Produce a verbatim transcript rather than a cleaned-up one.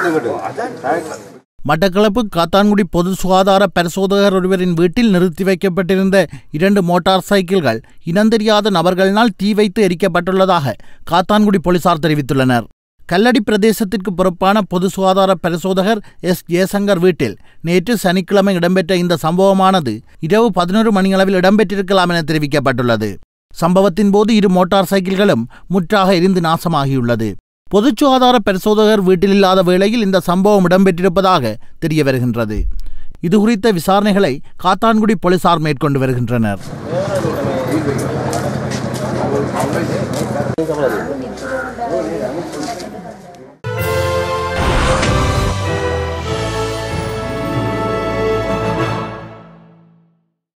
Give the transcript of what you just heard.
மட்டக்களப்பு காத்தான்குடி பொது சுகாதார பரிசோதகர் ஒருவரின் வீட்டில் நிறுத்தி வைக்கப்பட்டிருந்த இரண்டு மோட்டார் சைக்கிள்கள் இனந்தெரியாத நபர்களினால் தீ வைத்து எரிக்கப்பட்டுள்ளதாக காத்தான்குடி போலீசார் தெரிவித்துள்ளனர். கல்லடி பிரதேசத்திற்கு பொறுப்பான பொது சுகாதார பரிசோதகர் எஸ் ஜெயசங்கர் வீட்டில் நேற்று சனிக்கிழமை இடம்பெற்ற இந்த சம்பவமானது இரவு பதினொரு மணியளவில் இடம்பெற்றிருக்கலாம் என தெரிவிக்கப்பட்டுள்ளது. சம்பவத்தின் போது இரு மோட்டார் சைக்கிள்களும் முற்றாக எரிந்து நாசமாகியுள்ளது. பொது சுகாதார பரிசோதகர் வீட்டில் இல்லாத வேளையில் இந்த சம்பவம் இடம்பெற்றிருப்பதாக தெரிய வருகின்றது. இதுகுறித்த விசாரணைகளை காத்தான்குடி போலீசார் மேற்கொண்டு வருகின்றனர்.